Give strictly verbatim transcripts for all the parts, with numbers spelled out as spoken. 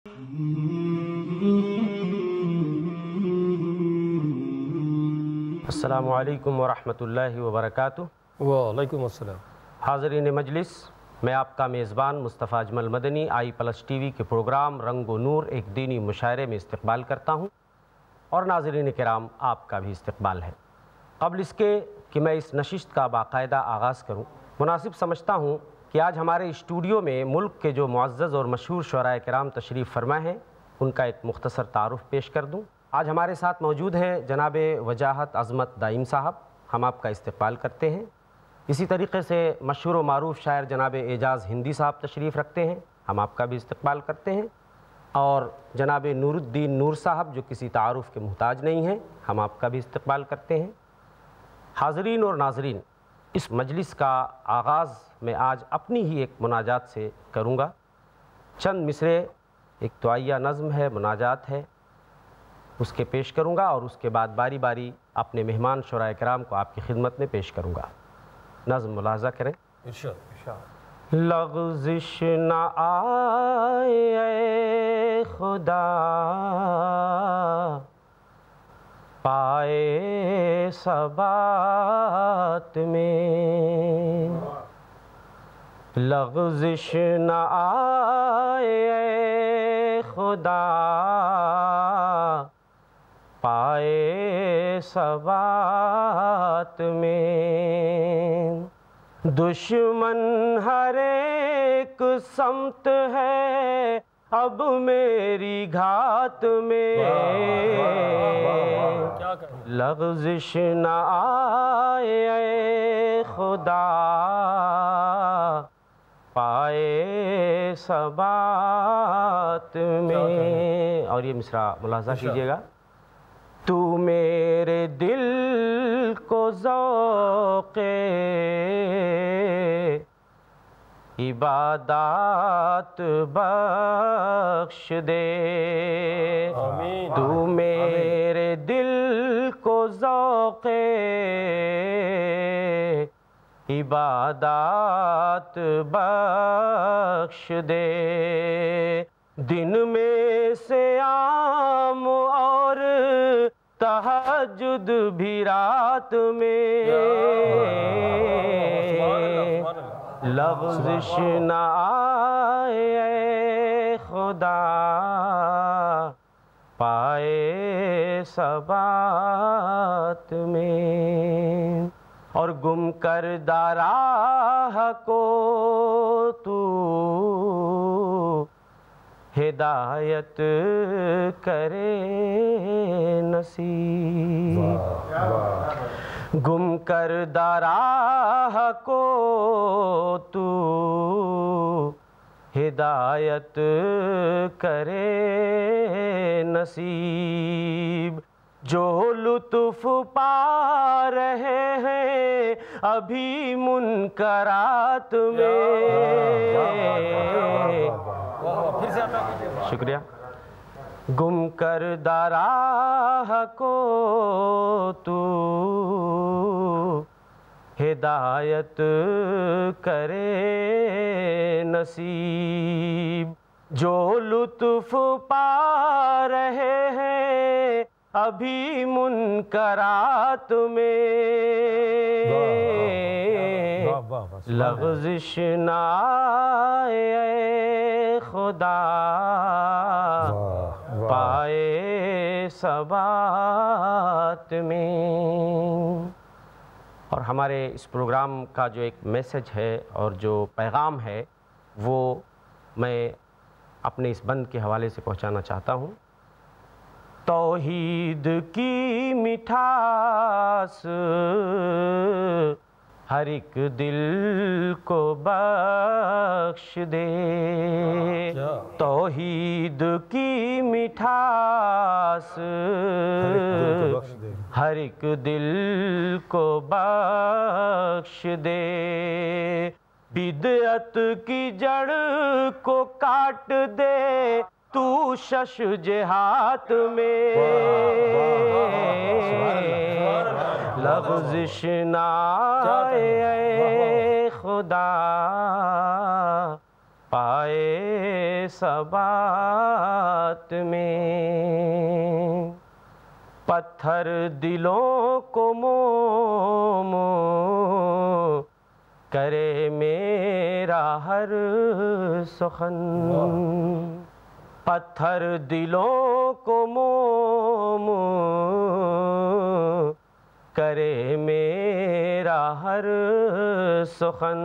السلام علیکم ورحمۃ اللہ وبرکاتہ۔ وعلیکم السلام۔ حاضرین مجلس، میں آپ کا میزبان مصطفیٰ اجمل مدنی آئی پلس ٹی وی کے پروگرام رنگ و نور ایک دینی مشاعرے میں استقبال کرتا ہوں، اور ناظرین کرام آپ کا بھی استقبال ہے۔ قبل اس کے کہ میں اس نشست کا باقاعدہ آغاز کروں، مناسب سمجھتا ہوں کہ آج ہمارے اسٹوڈیو میں ملک کے جو معزز اور مشہور شعراء کرام تشریف فرما ہیں ان کا ایک مختصر تعارف پیش کر دوں۔ آج ہمارے ساتھ موجود ہیں جناب وجاہت عظمت دائم صاحب، ہم آپ کا استقبال کرتے ہیں۔ اسی طریقے سے مشہور و معروف شاعر جناب اعجاز ہندی صاحب تشریف رکھتے ہیں، ہم آپ کا بھی استقبال کرتے ہیں۔ اور جناب نور الدین نور صاحب جو کسی تعارف کے محتاج نہیں ہیں، ہم آپ کا بھی استقبال کرتے ہیں۔ حاضرین اور ناظرین، اس مجلس کا آغاز میں آج اپنی ہی ایک مناجات سے کروں گا۔ چند مصرے، ایک دعائیہ نظم ہے، مناجات ہے، اس کے پیش کروں گا، اور اس کے بعد باری باری اپنے مہمان شعراء کرام کو آپ کی خدمت میں پیش کروں گا۔ نظم ملاحظہ کریں۔ لغزش نہ آئے اے خدا پائے ثبات میں، لغزش نہ آئے اے خدا پائے ثبات میں، دشمن ہر ایک سمت ہے اب میری گھات میں، لغزش نہ آئے اے خدا پائے ثبات میں۔ اور یہ مصرع ملاحظہ کیجئے گا۔ تو میرے دل کو ذوق عبادات بخش دے، تو میرے دل کو ذوق عبادات بخش دے، دن میں سیام اور تہجد بھی رات میں، لغزش نہ آئے اے خدا پائے ثبات میں، اور گم کردہ راہ کو تو ہدایت کرے نصیب، گم کردہ راہ کو تو ہدایت کرے نصیب، جو لطف پا رہے ہیں ابھی منکرات میں، شکریہ، گم کردہ راہ کو تو ہدایت کرے نصیب، جو لطف پا رہے ہیں ابھی منکرات میں، لغزش نہ آئے اے خدا پائے ثبات میں۔ اور ہمارے اس پروگرام کا جو ایک میسج ہے اور جو پیغام ہے وہ میں اپنے اس بند کے حوالے سے پہنچانا چاہتا ہوں۔ توحید کی مٹھاس ہر ایک دل کو بخش دے، توحید کی مٹھاس ہر ایک دل کو بخش دے، بدعت کی جڑ کو کاٹ دے تو شش جہات میں، لغزش نہ آئے اے خدا پائے ثبات میں، پتھر دلوں کو موم کرے میرا ہر سخن، پتھر دلوں کو موم کرے میرا ہر سخن،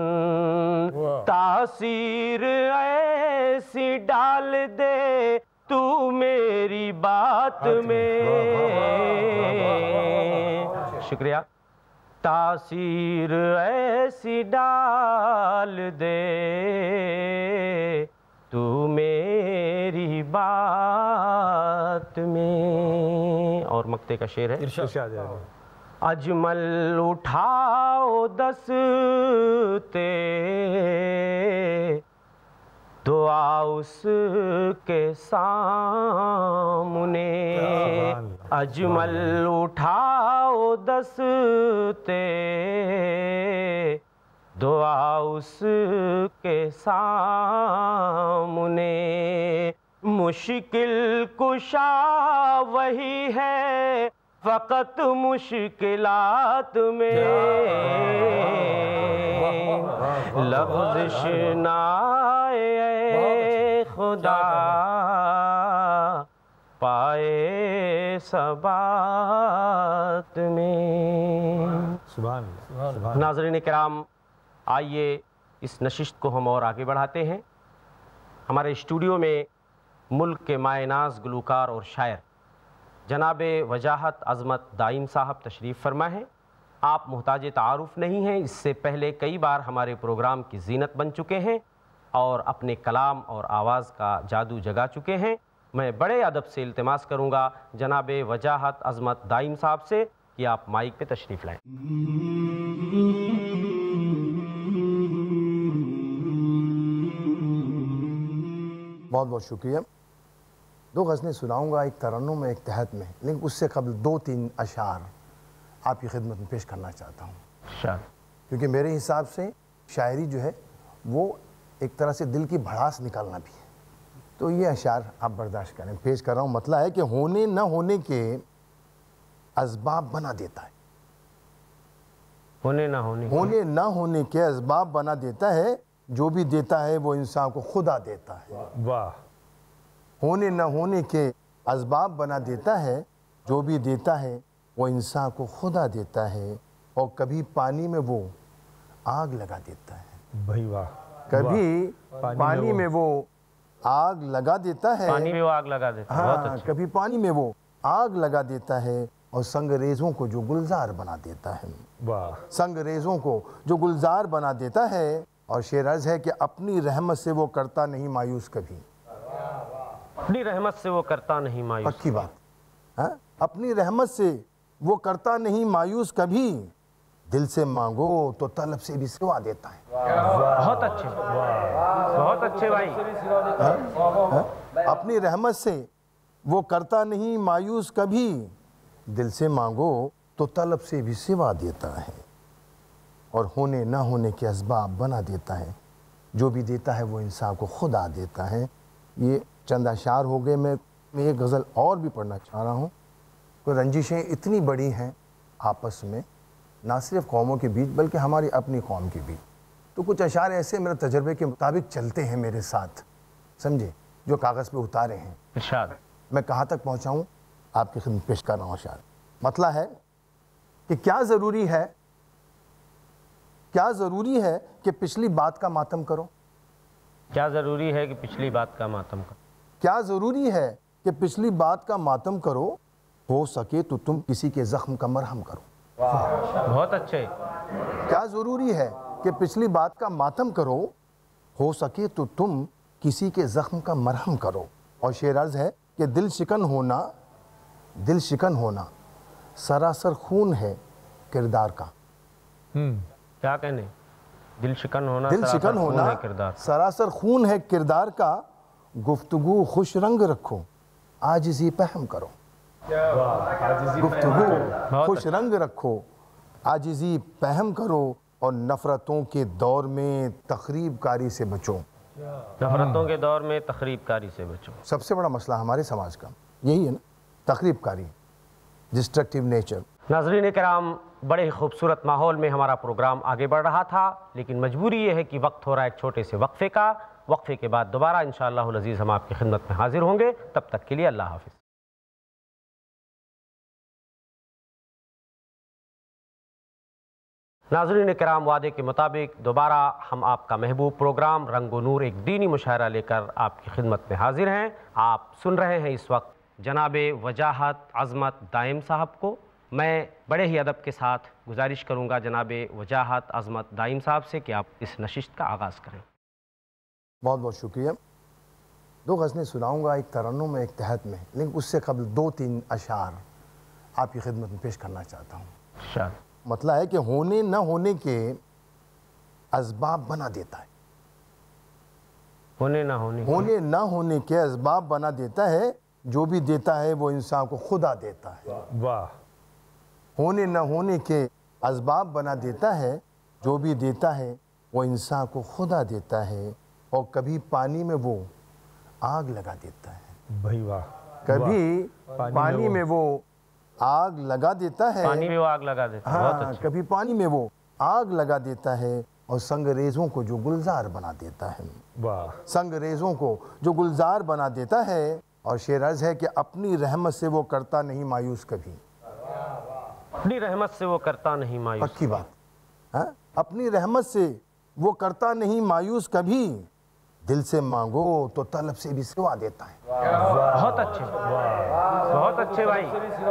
تاثیر ایسی ڈال دے تو میری بات میں، شکریہ، تاثیر ایسی ڈال دے تو میری بات میں۔ اور مقطع کا شعر ہے، ارشاد ہے، اجمل اٹھاؤ دستے دعا اس کے سامنے، اجمل اٹھاؤ دستے دعا اس کے سامنے، مشکل کشا وہی ہے فقط مشکلات میں، لغزش نہ آئے اے خدا پائے ثبات میں۔ سبحان اللہ۔ ناظرین کرام، آئیے اس نشست کو ہم اور آگے بڑھاتے ہیں۔ ہمارے اسٹوڈیو میں ملک کے مائے ناز گلوکار اور شاعر جناب وجاہت عظمت دائم صاحب تشریف فرما ہیں۔ آپ محتاج تعارف نہیں ہیں، اس سے پہلے کئی بار ہمارے پروگرام کی زینت بن چکے ہیں اور اپنے کلام اور آواز کا جادو جگا چکے ہیں۔ میں بڑے ادب سے التماس کروں گا جناب وجاہت عظمت دائم صاحب سے کہ آپ مائک پہ تشریف لائیں۔ بہت بہت شکریہ۔ دو غزلیں سناؤں گا، ایک ترنم میں ایک تحت میں، لیکن اس سے قبل دو تین اشعار آپ کی خدمت میں پیش کرنا چاہتا ہوں، شاعر کیونکہ میرے حساب سے شاعری جو ہے وہ ایک طرح سے دل کی بھڑاس نکالنا بھی ہے، تو یہ اشعار آپ برداشت کریں۔ پیش کر رہا ہوں، مطلب ہے کہ ہونے نہ ہونے کے اسباب بنا دیتا ہے، ہونے نہ ہونے ہونے نہ ہونے کے اسباب بنا دیتا ہے، جو بھی دیتا ہے وہ انسان کو خدا دیتا ہے۔ واہ، ہونے نہ ہونے کے اسباب بنا دیتا ہے، جو بھی دیتا ہے وہ انسان کو خدا دیتا ہے، اور کبھی پانی میں وہ آگ لگا دیتا ہے، بھائی واہ، کبھی پانی میں وہ آگ لگا دیتا ہے، پانی میں وہ آگ لگا دیتا ہے، بہت ہاں اچھا۔ کبھی پانی میں وہ آگ لگا دیتا ہے، اور سنگریزوں کو جو گلزار بنا دیتا ہے، واہ، سنگریزوں کو جو گلزار بنا دیتا ہے، اور شعر عرض ہے کہ اپنی رحمت سے وہ کرتا نہیں مایوس کبھی، اپنی رحمت سے وہ کرتا نہیں مایوس، پکی بات، ہاں اپنی رحمت سے وہ کرتا نہیں مایوس کبھی، دل سے مانگو تو طلب سے بھی سوا دیتا ہے۔ بہت اچھے، بہت اچھے بھائی۔ اپنی رحمت سے وہ کرتا نہیں مایوس کبھی، دل سے مانگو تو طلب سے بھی سوا دیتا ہے، اور ہونے نہ ہونے کے اسباب بنا دیتا ہے، جو بھی دیتا ہے وہ انسان کو خدا دیتا ہے۔ یہ چند اشعار ہو گئے۔ میں ایک غزل اور بھی پڑھنا چاہ رہا ہوں۔ کوئی رنجشیں اتنی بڑی ہیں آپس میں، نہ صرف قوموں کے بیچ بلکہ ہماری اپنی قوم کے بیچ، تو کچھ اشعار ایسے میرے تجربے کے مطابق چلتے ہیں میرے ساتھ، سمجھے، جو کاغذ پہ اتارے ہیں۔ ارشاد۔ میں کہاں تک پہنچاؤں، آپ کی خدمت پیش کر رہا ہوں اشعار۔ مطلب ہے کہ کیا ضروری ہے کیا ضروری ہے کہ پچھلی بات کا ماتم کرو، کیا ضروری ہے کہ پچھلی بات کا ماتم کرو، کیا ضروری ہے کہ پچھلی بات کا ماتم کرو، ہو سکے تو تم کسی کے زخم کا مرہم کرو۔ بہت اچھے۔ کیا ضروری ہے کہ پچھلی بات کا ماتم کرو، ہو سکے تو تم کسی کے زخم کا مرہم کرو۔ اور شعر عرض ہے کہ دل شکن ہونا دل شکن ہونا سراسر خون ہے کردار کا۔ کیا کہنے، دل شکن ہونا دل سراسر شکن خون ہونا ہے کردار، سراسر خون ہے کردار کا، گفتگو خوش رنگ رکھو، عاجزی پہم کرو۔ گفتگو خوش رنگ رکھو، عاجزی پہم کرو، اور نفرتوں کے دور میں تخریب کاری سے بچو۔ نفرتوں کے دور میں تخریب کاری سے بچو. سب سے بڑا مسئلہ ہمارے سماج کا یہی ہے نا, تخریب کاری, ڈسٹرکٹیو نیچر. ناظرین کرام, بڑے ہی خوبصورت ماحول میں ہمارا پروگرام آگے بڑھ رہا تھا, لیکن مجبوری یہ ہے کہ وقت ہو رہا ہے ایک چھوٹے سے وقفے کا. وقفے کے بعد دوبارہ انشاءاللہ العزیز ہم آپ کی خدمت میں حاضر ہوں گے. تب تک کے لیے اللہ حافظ. ناظرین کرام, وعدے کے مطابق دوبارہ ہم آپ کا محبوب پروگرام رنگ و نور ایک دینی مشاعرہ لے کر آپ کی خدمت میں حاضر ہیں. آپ سن رہے ہیں اس وقت جناب وجاہت عظمت دائم صاحب کو. میں بڑے ہی ادب کے ساتھ گزارش کروں گا جناب وجاہت عظمت دائم صاحب سے کہ آپ اس نشست کا آغاز کریں. بہت بہت شکریہ. دو غزلیں سناؤں گا, ایک ترنم میں ایک تحت میں, لیکن اس سے قبل دو تین اشعار آپ کی خدمت میں پیش کرنا چاہتا ہوں. شاید مطلب ہے کہ ہونے نہ ہونے کے اسباب بنا دیتا ہے. ہونے نہ ہونے ہونے نہ ہونے کے اسباب بنا دیتا ہے, جو بھی دیتا ہے وہ انسان کو خدا دیتا ہے. واہ. ہونے نہ ہونے کے اسباب بنا دیتا ہے, جو بھی دیتا ہے وہ انسان کو خدا دیتا ہے. اور کبھی پانی میں وہ آگ لگا دیتا ہے. بھائی واہ. کبھی پانی میں وہ آگ لگا دیتا ہے. پانی میں وہ آگ لگا دیتا ہے. بہت ہاں, اچھا. کبھی پانی میں وہ آگ لگا دیتا ہے اور سنگریزوں کو جو گلزار بنا دیتا ہے. واہ. سنگریزوں کو جو گلزار بنا دیتا ہے. اور شعر عرض ہے کہ اپنی رحمت سے وہ کرتا نہیں مایوس کبھی. اپنی رحمت سے وہ کرتا نہیں مایوس. پکی بات. ہاں, اپنی رحمت سے وہ کرتا نہیں مایوس کبھی, دل سے مانگو تو طلب سے بھی سوا دیتا ہے. بہت اچھے, بہت اچھے بھائی.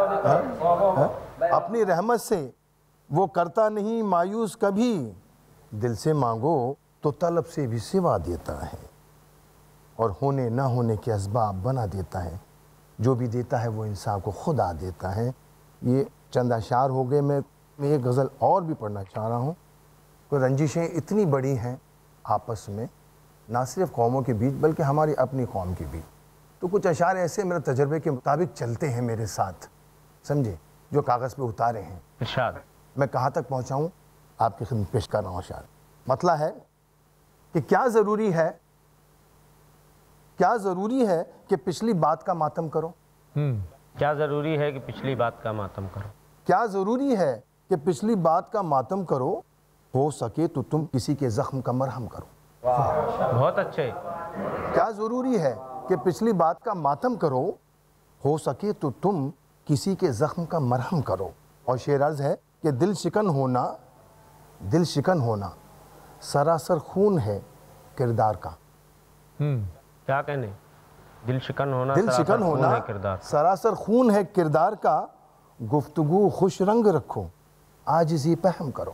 اپنی رحمت سے وہ کرتا نہیں مایوس کبھی, دل سے مانگو تو طلب سے بھی سوا دیتا ہے. اور ہونے نہ ہونے کے اسباب بنا دیتا ہے, جو بھی دیتا ہے وہ انسان کو خدا دیتا ہے. یہ چند اشعار ہو گئے. میں میں ایک غزل اور بھی پڑھنا چاہ رہا ہوں. کوئی رنجشیں اتنی بڑی ہیں آپس میں, نہ صرف قوموں کے بیچ بلکہ ہماری اپنی قوم کے بیچ. تو کچھ اشعار ایسے میرے تجربے کے مطابق چلتے ہیں میرے ساتھ, سمجھے, جو کاغذ پہ اتارے ہیں. ارشاد. میں کہاں تک پہنچا ہوں آپ کی خدمت پیش کر رہا ہوں. اشعار مطلب ہے کہ کیا ضروری ہے کیا ضروری ہے کہ پچھلی بات کا ماتم کرو. کیا ضروری ہے کہ پچھلی بات کا ماتم کرو. کیا ضروری ہے کہ پچھلی بات کا ماتم کرو, ہو سکے تو تم کسی کے زخم کا مرہم کرو. بہت اچھے. کیا ضروری ہے کہ پچھلی بات کا ماتم کرو, ہو سکے تو تم کسی کے زخم کا مرہم کرو. اور شعر عرض ہے کہ دل شکن ہونا دل شکن ہونا سراسر خون ہے کردار کا. کیا کہنے, دل شکن ہونا دل شکن ہونا سراسر خون ہے کردار کا, گفتگو خوش رنگ رکھو عاجزی پہم کرو.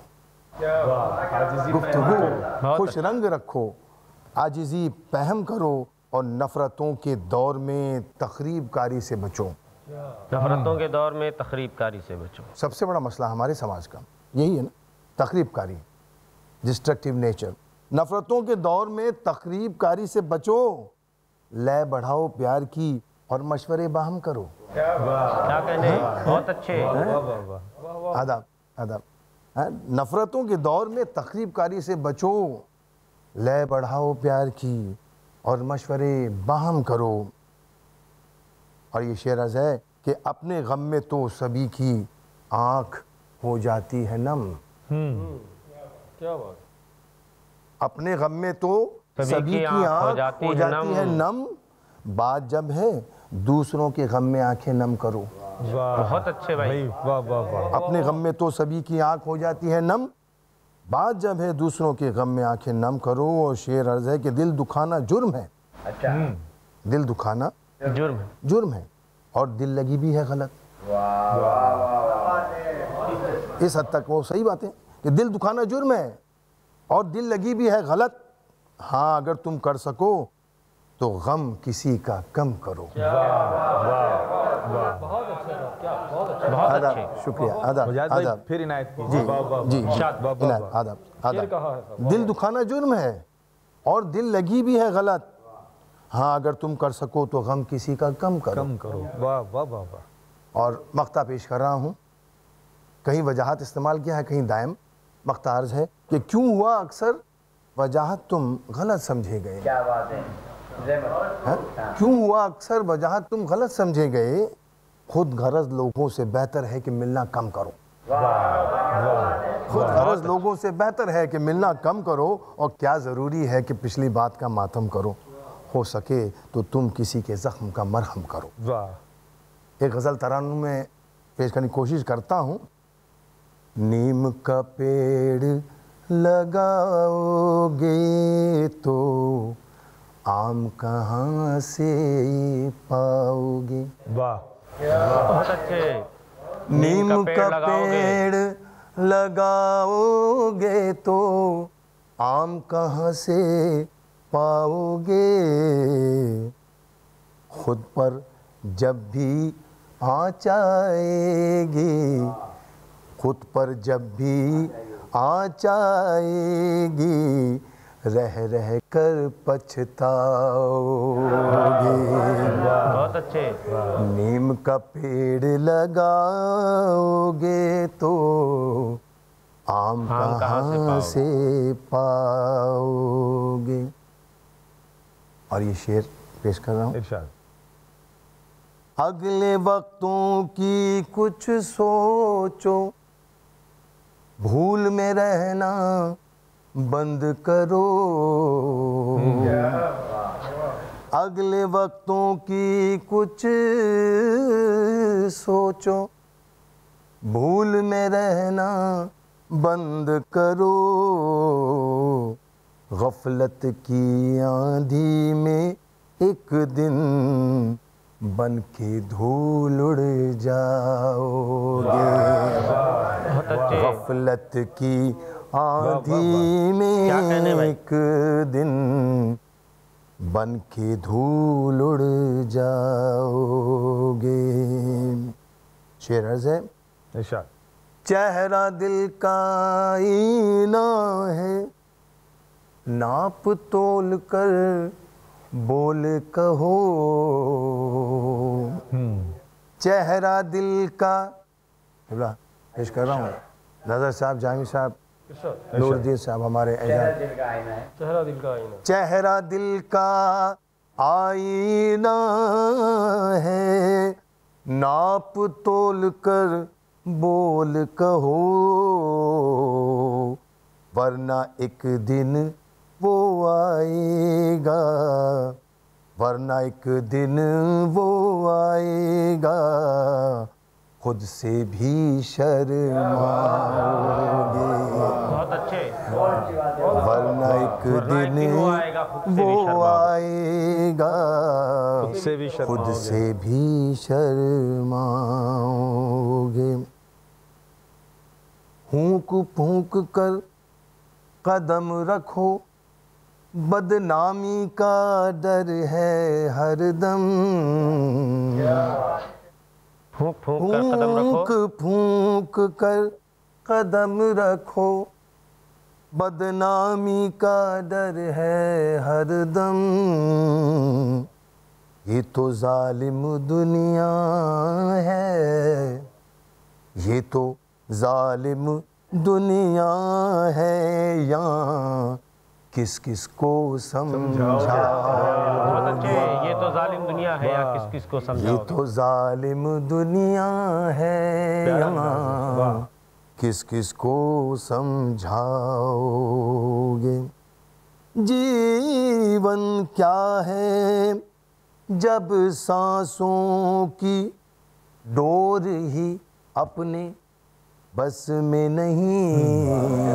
گفتگو خوش رنگ رکھو عاجزی پہم کرو, اور نفرتوں کے دور میں تخریب کاری سے بچو. نفرتوں کے دور میں تخریب کاری سے بچو. سب سے بڑا مسئلہ ہمارے سماج کا یہی ہے نا, تخریب کاری, ڈسٹرکٹیو نیچر. نفرتوں کے دور میں تخریب کاری سے بچو, لے بڑھاؤ پیار کی اور مشورے باہم کرو. کیا کہنے, بہت اچھے. آداب آداب. نفرتوں کے دور میں تخریب کاری سے بچو, لے بڑھاؤ پیار کی اور مشورے باہم کرو. اور یہ شعر عرض ہے کہ اپنے غم میں تو سبھی کی آنکھ ہو جاتی ہے نم. کیا بات. اپنے غم میں تو سبھی کی آنکھ ہو جاتی ہے نم, بات جب ہے دوسروں کے غم میں آنکھیں نم کرو. بہت اچھے بھائی. واہ واہ واہ. اپنے غم میں تو سبھی کی آنکھ ہو جاتی ہے نم, بات جب ہے دوسروں کے غم میں آنکھیں نم کرو. اور شعر عرض ہے کہ دل دکھانا جرم ہے. دل دکھانا جرم ہے. جرم ہے اور دل لگی بھی ہے غلط. اس حد تک وہ صحیح بات ہے کہ دل دکھانا جرم ہے اور دل لگی بھی ہے غلط. ہاں, اگر تم کر سکو تو غم کسی کا کم کرو. آداب. شکریہ. آداب آداب. پھر عنایت جی جی عنایت. آداب آداب. دل دکھانا جرم ہے اور دل لگی بھی ہے غلط. ہاں, اگر تم کر سکو تو غم کسی کا کم کرو. کم کرو. واہ واہ واہ واہ. اور مقطع پیش کر رہا ہوں. کہیں وجاہت استعمال کیا ہے, کہیں دائم. مقطع عرض ہے کہ کیوں ہوا اکثر وجاہت تم غلط سمجھے گئے. کیا بات ہے. ہاں؟ کیوں ہوا اکثر وجاہت تم غلط سمجھے گئے؟ خود غرض لوگوں سے بہتر ہے کہ ملنا کم کرو. خود غرض لوگوں سے بہتر ہے کہ ملنا کم کرو، اور کیا ضروری ہے کہ پچھلی بات کا ماتم کرو. ہو سکے تو تم کسی کے زخم کا مرہم کرو. واہ. ایک غزل ترانم میں پیش کرنے کی کوشش کرتا ہوں. نیم کا پیڑ لگاؤ گے تو آم کہاں سے پاؤ گے. واہ. بہت اچھے. نیم کا پیڑ لگاؤ گے تو آم کہاں سے پاؤ گے. خود پر جب بھی آنچ آئے گی، خود پر جب بھی آنچ آئے گی، رہ رہ کر پچھتاؤ گے. بہت اچھے. نیم کا پیڑ لگاؤ گے تو آم کہاں سے پاؤ گے. اور یہ شعر پیش کر رہا ہوں. ارشاد. اگلے وقتوں کی کچھ سوچو، بھول میں رہنا بند کرو. اگلے وقتوں کی کچھ سوچو، بھول میں رہنا بند کرو. غفلت کی آندھی میں ایک دن بن کے دھول اڑ جاؤ گے. غفلت کی آندھی میں ایک دن بن کے دھول اڑ جاؤ گے. شعر عرض ہے. ارشاد. چہرہ دل کا آئینہ ہے، ناپ تول کر بول کہو. چہرہ دل کا پیش کر رہا ہوں. نظر صاحب، جامی صاحب، نور الدین صاحب ہمارے اعزاز. دل کا آئینہ ہے. چہرہ دل کا آئینہ. چہرہ دل کا آئینہ ہے، ناپ تول کر بول کہو. ورنہ ایک دن وہ آئے گا، ورنہ ایک دن وہ آئے گا، خود سے بھی شرماؤ گے. بہت اچھے. ورنہ ایک دن وہ آئے گا، خود سے بھی خود سے بھی شرماؤ گے. پھونک پھونک کر قدم رکھو، بدنامی کا ڈر ہے ہر دم. پھونک پھونک کر قدم رکھو. پھونک پھونک کر قدم رکھو، بدنامی کا ڈر ہے ہر دم. یہ تو ظالم دنیا ہے، یہ تو ظالم دنیا ہے، یہاں کس کس کو سمجھاؤ گے. یہ تو ظالم دنیا ہے، یا کس کس کو سمجھاؤ یہ گے. تو ظالم دنیا ہے، یہاں کس کس کو سمجھاؤ گے. جیون کیا ہے جب سانسوں کی ڈور ہی اپنے بس میں نہیں.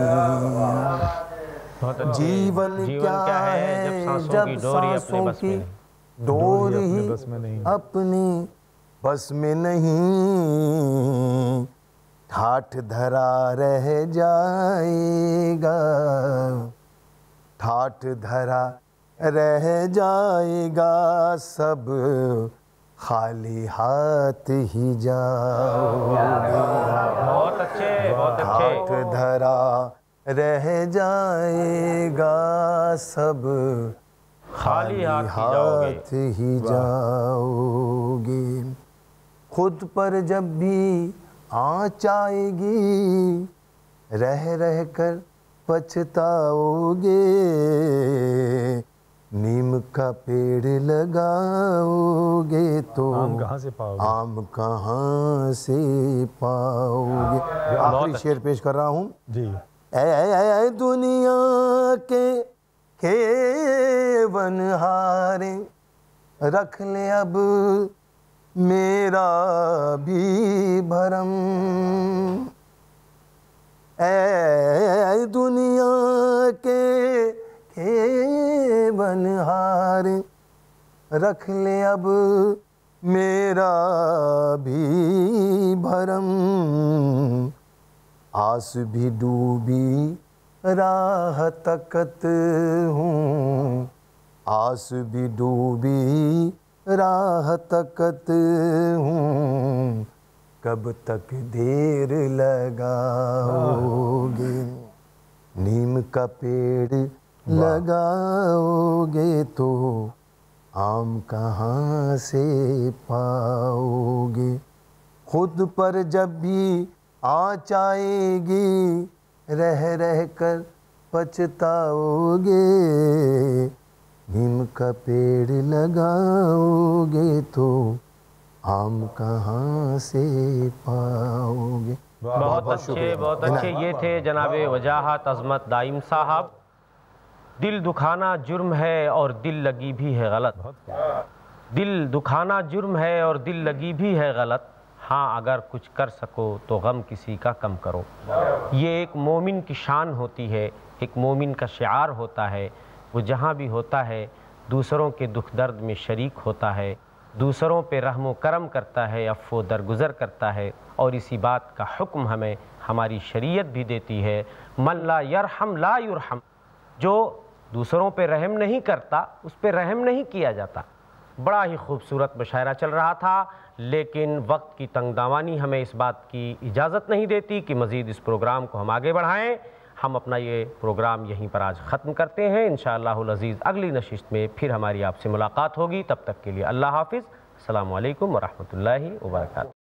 جیون کیا ہے جب سانسوں کی ڈور ہی اپنی بس میں نہیں. ٹھاٹھ دھرا رہ جائے گا، ٹھاٹھ دھرا رہ جائے گا، سب خالی ہاتھ ہی جاؤ گے. بہت اچھے. بہت اچھے. ٹھاٹھ دھرا رہ جائے گا، سب خالی ہاتھ ہاتھ ہی جاؤ گے. خود پر جب بھی آنچ آئے گی، رہ رہ کر پچھتاؤ گے، نیم کا پیڑ لگاؤ گے تو آم کہاں سے پاؤ گے؟ آم کہاں سے پاؤ گے۔ آخری شعر پیش کر رہا ہوں۔ جی اے اے اے دنیا کے کیون ہارے، رکھ لے اب میرا بھی بھرم، اے دنیا کے کیون ہارے، رکھ لے اب میرا بھی بھرم، آس بھی ڈوبی راہ تکت ہوں، آس بھی ڈوبی راہ تکت ہوں، کب تک دیر لگاؤ گے، نیم کا پیڑ لگاؤ گے تو آم کہاں سے پاؤ گے، خود پر جب بھی آنچ آئے گی، رہ رہ کر پچھتاؤ گے، نیم کا پیڑ لگاؤ گے تو آم کہاں سے پاؤ گے۔ بہت اچھے بہت اچھے یہ تھے جناب وجاہت عظمت دائم صاحب۔ دل دکھانا جرم ہے اور دل لگی بھی ہے غلط، دل دکھانا جرم ہے اور دل لگی بھی ہے غلط، ہاں اگر کچھ کر سکو تو غم کسی کا کم کرو۔ یہ ایک مومن کی شان ہوتی ہے، ایک مومن کا شعار ہوتا ہے، وہ جہاں بھی ہوتا ہے دوسروں کے دکھ درد میں شریک ہوتا ہے، دوسروں پہ رحم و کرم کرتا ہے، عفو و درگزر کرتا ہے، اور اسی بات کا حکم ہمیں ہماری شریعت بھی دیتی ہے، من لا یرحم لا یرحم، جو دوسروں پہ رحم نہیں کرتا اس پہ رحم نہیں کیا جاتا۔ بڑا ہی خوبصورت مشاعرہ چل رہا تھا، لیکن وقت کی تنگ دامانی ہمیں اس بات کی اجازت نہیں دیتی کہ مزید اس پروگرام کو ہم آگے بڑھائیں۔ ہم اپنا یہ پروگرام یہیں پر آج ختم کرتے ہیں، انشاءاللہ العزیز اگلی نشست میں پھر ہماری آپ سے ملاقات ہوگی، تب تک کے لیے اللہ حافظ، السلام علیکم ورحمۃ اللہ وبرکاتہ۔